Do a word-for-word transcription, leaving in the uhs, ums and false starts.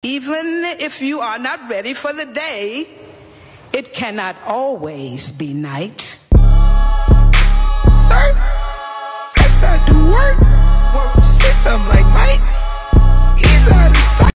Even if you are not ready for the day, it cannot always be night.